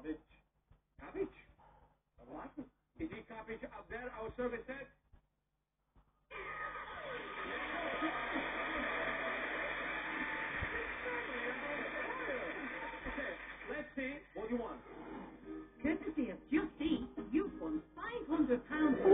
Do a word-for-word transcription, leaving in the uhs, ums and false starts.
Cabbage. Cabbage? What? Is it cabbage up there, our service said? Okay, let's see. What do you want? Courtesy of Just Eat, you've won five hundred pounds